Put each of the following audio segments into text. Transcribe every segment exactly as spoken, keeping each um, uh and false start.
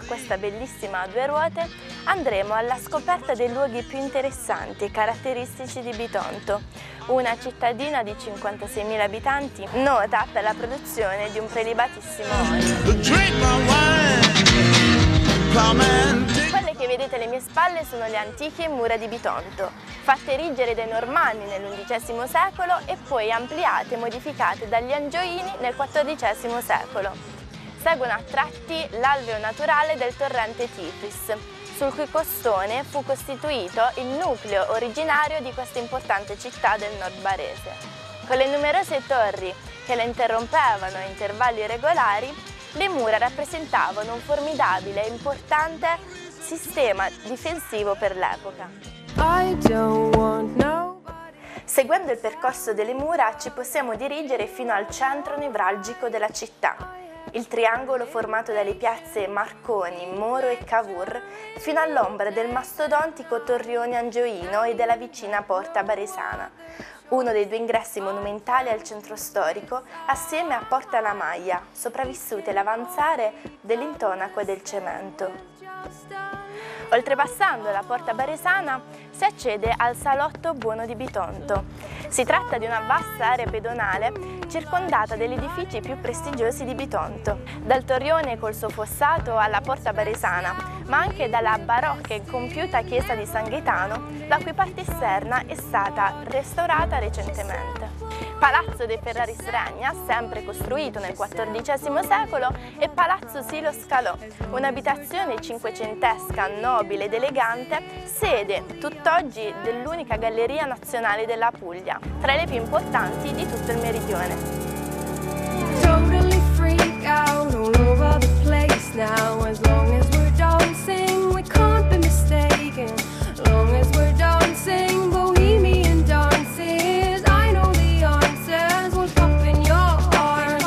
questa bellissima a due ruote andremo alla scoperta dei luoghi più interessanti e caratteristici di Bitonto, una cittadina di cinquantaseimila abitanti nota per la produzione di un prelibatissimo olio. Quelle che vedete alle mie spalle sono le antiche mura di Bitonto, fatte erigere dai Normanni nell'undicesimo secolo e poi ampliate e modificate dagli Angioini nel quattordicesimo secolo. Seguono a tratti l'alveo naturale del torrente Tiflis, sul cui costone fu costituito il nucleo originario di questa importante città del nord barese. Con le numerose torri che la interrompevano a intervalli regolari, le mura rappresentavano un formidabile e importante sistema difensivo per l'epoca. Seguendo il percorso delle mura ci possiamo dirigere fino al centro nevralgico della città, il triangolo formato dalle piazze Marconi, Moro e Cavour, fino all'ombra del mastodontico torrione Angioino e della vicina Porta Baresana, uno dei due ingressi monumentali al centro storico, assieme a Porta La Maglia, sopravvissute l'avanzare dell'intonaco e del cemento. Oltrepassando la Porta Baresana si accede al Salotto Buono di Bitonto. Si tratta di una vasta area pedonale circondata dagli edifici più prestigiosi di Bitonto, dal torrione col suo fossato alla Porta Baresana, ma anche dalla barocca e compiuta chiesa di San Gaetano, la cui parte esterna è stata restaurata recentemente. Palazzo dei Ferraris Regna, sempre costruito nel quattordicesimo secolo, e Palazzo Silo Scalò, un'abitazione cinquecentesca, nobile ed elegante, sede tutt'oggi dell'unica galleria nazionale della Puglia, tra le più importanti di tutto il meridione. Totally freak out all over the place now. As long as we're dancing, we can't be mistaken. As long as we're dancing, bohemian dances. I know the answers will pop in your heart.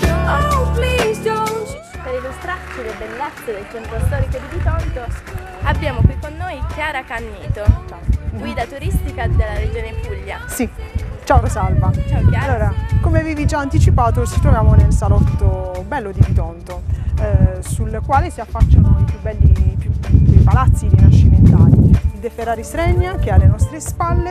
Oh, please don't. Per illustrarci le bellezze del centro storico di Bitonto, abbiamo qui con noi Chiara Cannito, guida turistica della Regione Puglia. Sì. Ciao Rosalba. Ciao Chiara. Allora, come avevi già anticipato, ci troviamo nel salotto bello di Bitonto, eh, sul quale si affacciano i più belli i più, i palazzi rinascimentali. Il De Ferraris Regna, che è alle nostre spalle,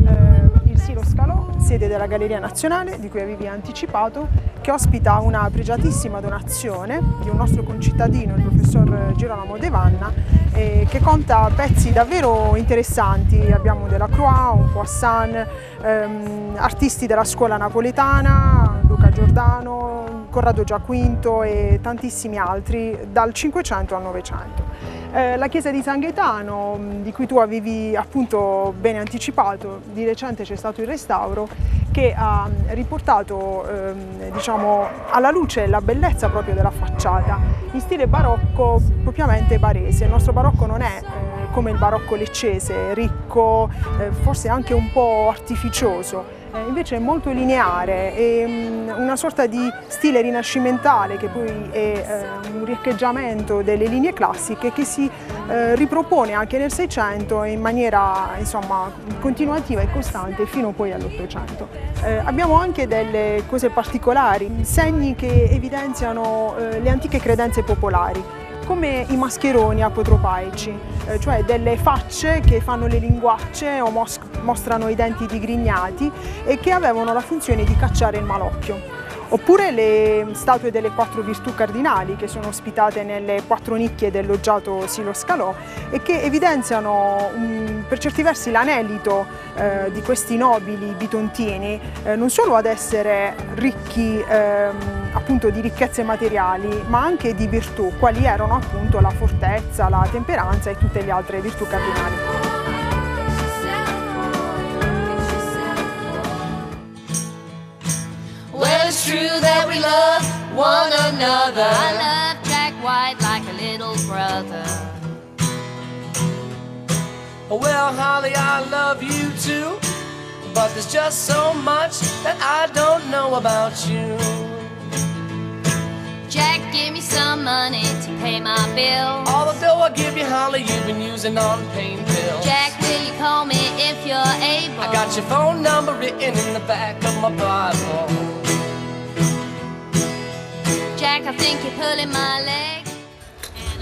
eh, il Silo Scalò, sede della Galleria Nazionale, di cui avevi anticipato, che ospita una pregiatissima donazione di un nostro concittadino, il professor Girolamo De Vanna, eh, che conta pezzi davvero interessanti. Abbiamo Delacroix, un Poussin, ehm, artisti della scuola napoletana, Luca Giordano, Corrado Giaquinto e tantissimi altri, dal Cinquecento al Novecento. Eh, la chiesa di San Gaetano, di cui tu avevi appunto bene anticipato, di recente c'è stato il restauro, che ha riportato ehm, diciamo, alla luce la bellezza proprio della facciata, in stile barocco propriamente barese. Il nostro barocco non è eh, come il barocco leccese, ricco, eh, forse anche un po' artificioso. Eh, invece è molto lineare, è um, una sorta di stile rinascimentale che poi è eh, un riecheggiamento delle linee classiche che si eh, ripropone anche nel Seicento in maniera insomma, continuativa e costante fino poi all'Ottocento. Eh, abbiamo anche delle cose particolari, segni che evidenziano eh, le antiche credenze popolari, come i mascheroni apotropaici, eh, cioè delle facce che fanno le linguacce o mos mostrano i denti digrignati e che avevano la funzione di cacciare il malocchio. Oppure le statue delle quattro virtù cardinali che sono ospitate nelle quattro nicchie del loggiato Silo Scalò e che evidenziano um, per certi versi l'anelito eh, di questi nobili bitontini, eh, non solo ad essere ricchi ehm, appunto di ricchezze materiali, ma anche di virtù, quali erano appunto la fortezza, la temperanza e tutte le altre virtù cardinali. Well, it's true that we love one another. I love Jack White like a little brother. Well, Holly, I love you too, but there's just so much that I don't know about you. Jack, give me some money to pay my bill. All the dough I give you, Holly, you've been using on pain pills. Jack, will you call me if you're able? I got your phone number written in the back of my Bible. Jack, I think you're pulling my leg.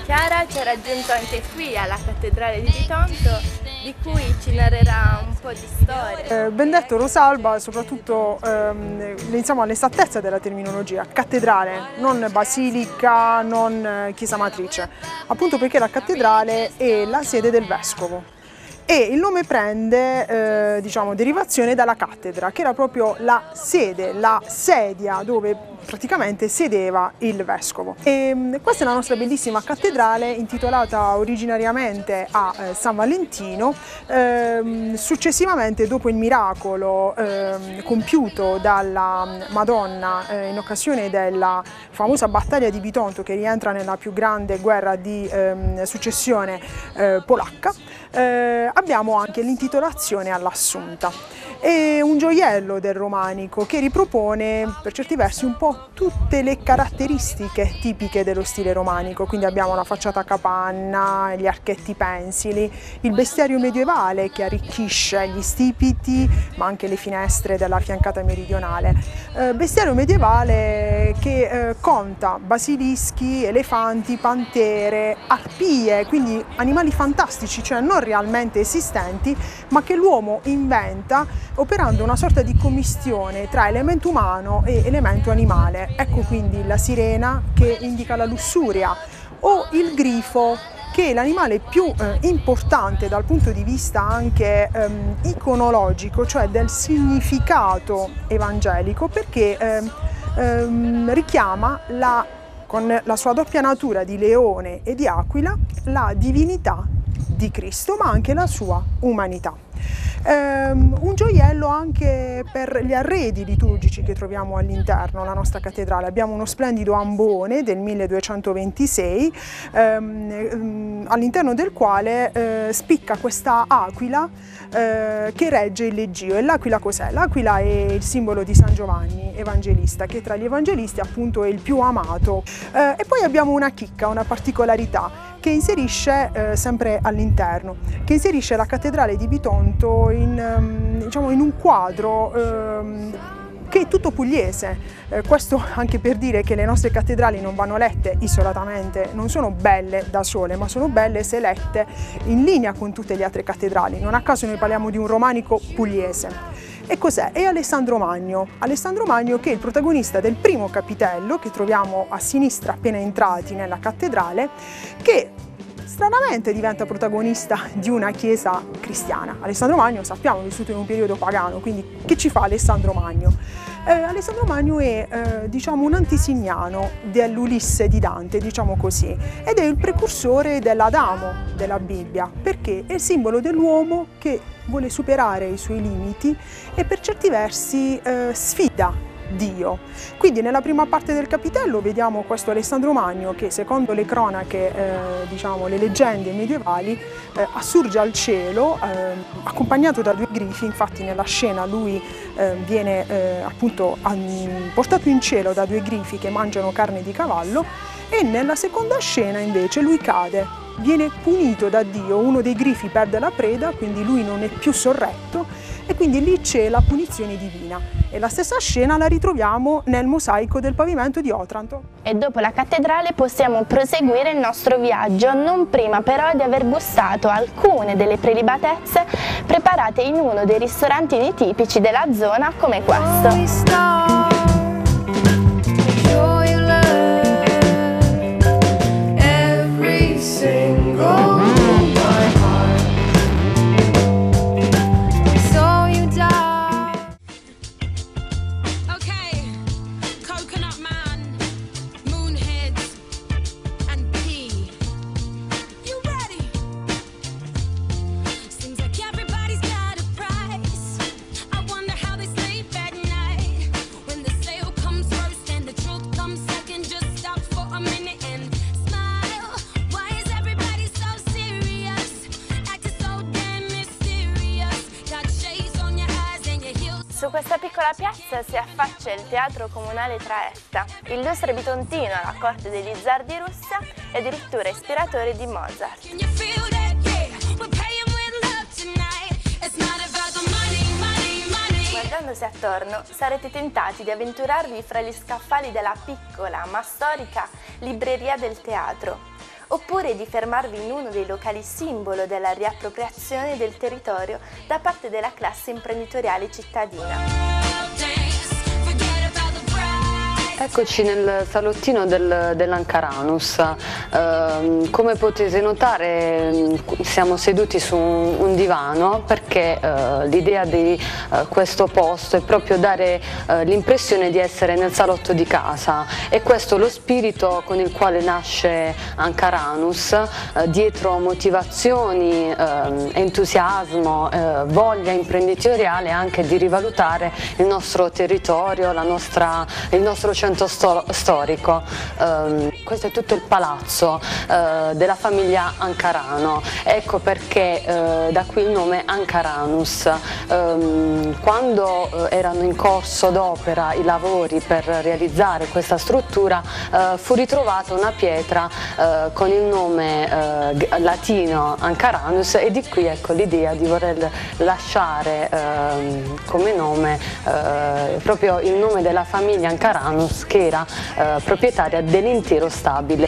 Chiara ci ha raggiunto anche qui alla cattedrale di Bitonto, di cui ci narrerà un po' di storia. Eh, ben detto Rosalba, soprattutto ehm, iniziamo all'esattezza della terminologia, cattedrale, non basilica, non chiesa matrice, appunto perché la cattedrale è la sede del vescovo. E il nome prende eh, diciamo, derivazione dalla cattedra, che era proprio la sede, la sedia dove praticamente sedeva il vescovo. E questa è la nostra bellissima cattedrale, intitolata originariamente a eh, San Valentino. Eh, successivamente, dopo il miracolo eh, compiuto dalla Madonna eh, in occasione della famosa battaglia di Bitonto, che rientra nella più grande guerra di eh, successione eh, polacca, eh, abbiamo anche l'intitolazione all'Assunta. È un gioiello del romanico che ripropone per certi versi un po' tutte le caratteristiche tipiche dello stile romanico, quindi abbiamo la facciata a capanna, gli archetti pensili, il bestiario medievale che arricchisce gli stipiti ma anche le finestre della fiancata meridionale, eh, bestiario medievale che eh, conta basilischi, elefanti, pantere, arpie, quindi animali fantastici, cioè non realmente esistenti ma che l'uomo inventa operando una sorta di commistione tra elemento umano e elemento animale. Ecco quindi la sirena che indica la lussuria, o il grifo che è l'animale più eh, importante dal punto di vista anche ehm, iconologico, cioè del significato evangelico, perché ehm, ehm, richiama la, con la sua doppia natura di leone e di aquila, la divinità di Cristo, ma anche la sua umanità. Um, un gioiello anche per gli arredi liturgici che troviamo all'interno della nostra cattedrale. Abbiamo uno splendido ambone del milleduecentoventisei um, um, all'interno del quale uh, spicca questa aquila uh, che regge il leggio. E l'aquila cos'è? L'aquila è il simbolo di San Giovanni Evangelista, che tra gli evangelisti appunto è il più amato. Uh, e poi abbiamo una chicca, una particolarità che inserisce eh, sempre all'interno, che inserisce la cattedrale di Bitonto in, um, diciamo, in un quadro um, che è tutto pugliese. Eh, questo anche per dire che le nostre cattedrali non vanno lette isolatamente, non sono belle da sole, ma sono belle se lette in linea con tutte le altre cattedrali. Non a caso noi parliamo di un romanico pugliese. E cos'è? È Alessandro Magno. Alessandro Magno che è il protagonista del primo capitello che troviamo a sinistra appena entrati nella cattedrale, che stranamente diventa protagonista di una chiesa cristiana. Alessandro Magno, sappiamo, è vissuto in un periodo pagano, quindi che ci fa Alessandro Magno? Eh, Alessandro Magno è eh, diciamo un antesignano dell'Ulisse di Dante, diciamo così, ed è il precursore dell'Adamo della Bibbia, perché è il simbolo dell'uomo che vuole superare i suoi limiti e per certi versi eh, sfida Dio. Quindi nella prima parte del capitello vediamo questo Alessandro Magno che, secondo le cronache, eh, diciamo le leggende medievali, eh, assurge al cielo eh, accompagnato da due grifi. Infatti nella scena lui eh, viene eh, appunto portato in cielo da due grifi che mangiano carne di cavallo, e nella seconda scena invece lui cade, viene punito da Dio, uno dei grifi perde la preda, quindi lui non è più sorretto e quindi lì c'è la punizione divina. E la stessa scena la ritroviamo nel mosaico del pavimento di Otranto. E dopo la cattedrale possiamo proseguire il nostro viaggio, non prima però di aver gustato alcune delle prelibatezze preparate in uno dei ristorantini tipici della zona come questo. Su questa piccola piazza si affaccia il Teatro Comunale Traetta, illustre bitontino alla corte degli zar di Russia e addirittura ispiratore di Mozart. Guardandosi attorno sarete tentati di avventurarvi fra gli scaffali della piccola ma storica libreria del teatro, oppure di fermarvi in uno dei locali simbolo della riappropriazione del territorio da parte della classe imprenditoriale cittadina. Eccoci nel salottino del, dell'Ancaranus. Eh, come potete notare siamo seduti su un, un divano perché eh, l'idea di eh, questo posto è proprio dare eh, l'impressione di essere nel salotto di casa, e questo lo spirito con il quale nasce Ancaranus, eh, dietro motivazioni, eh, entusiasmo, eh, voglia imprenditoriale anche di rivalutare il nostro territorio, la nostra, il nostro centro storico. Um, questo è tutto il palazzo uh, della famiglia Ancarano, ecco perché uh, da qui il nome Ancaranus. Um, quando uh, erano in corso d'opera i lavori per realizzare questa struttura uh, fu ritrovata una pietra uh, con il nome uh, latino Ancaranus, e di qui ecco l'idea di voler lasciare uh, come nome uh, proprio il nome della famiglia Ancaranus, che era eh, proprietaria dell'intero stabile.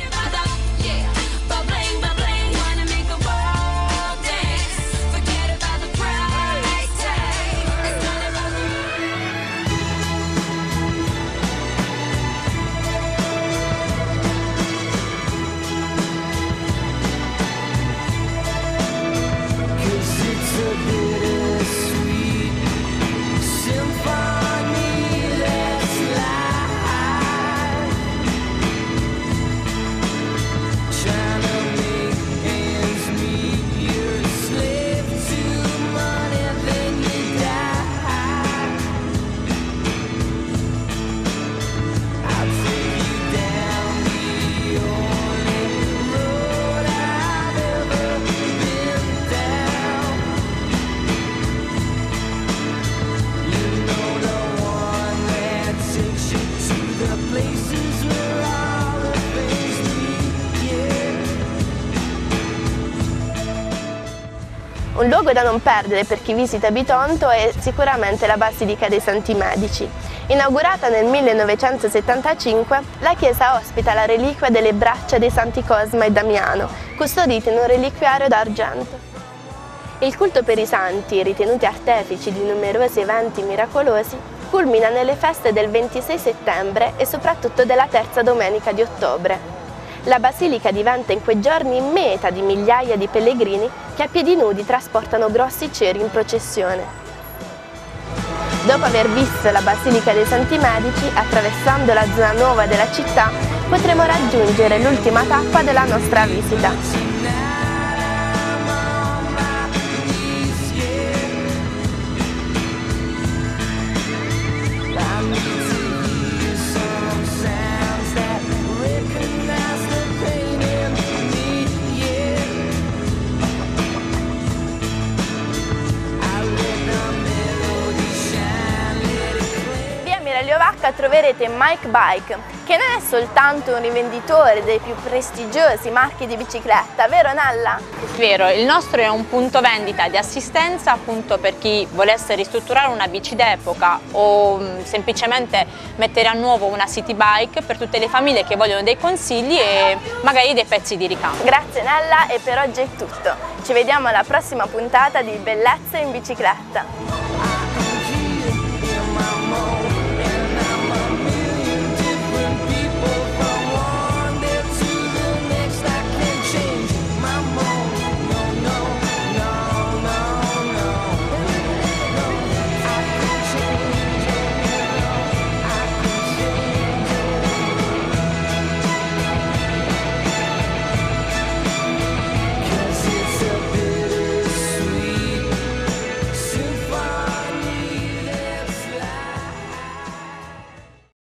Un luogo da non perdere per chi visita Bitonto è sicuramente la Basilica dei Santi Medici. Inaugurata nel millenovecentosettantacinque, la chiesa ospita la reliquia delle braccia dei Santi Cosma e Damiano, custodite in un reliquiario d'argento. Il culto per i santi, ritenuti artefici di numerosi eventi miracolosi, culmina nelle feste del ventisei settembre e soprattutto della terza domenica di ottobre. La basilica diventa in quei giorni meta di migliaia di pellegrini che a piedi nudi trasportano grossi ceri in processione. Dopo aver visto la Basilica dei Santi Medici, attraversando la zona nuova della città, potremo raggiungere l'ultima tappa della nostra visita. Troverete Mike Bike, che non è soltanto un rivenditore dei più prestigiosi marchi di bicicletta, vero Nalla? Vero, il nostro è un punto vendita di assistenza appunto per chi volesse ristrutturare una bici d'epoca o mh, semplicemente mettere a nuovo una city bike, per tutte le famiglie che vogliono dei consigli e magari dei pezzi di ricambio. Grazie Nalla, e per oggi è tutto. Ci vediamo alla prossima puntata di Bellezza in bicicletta.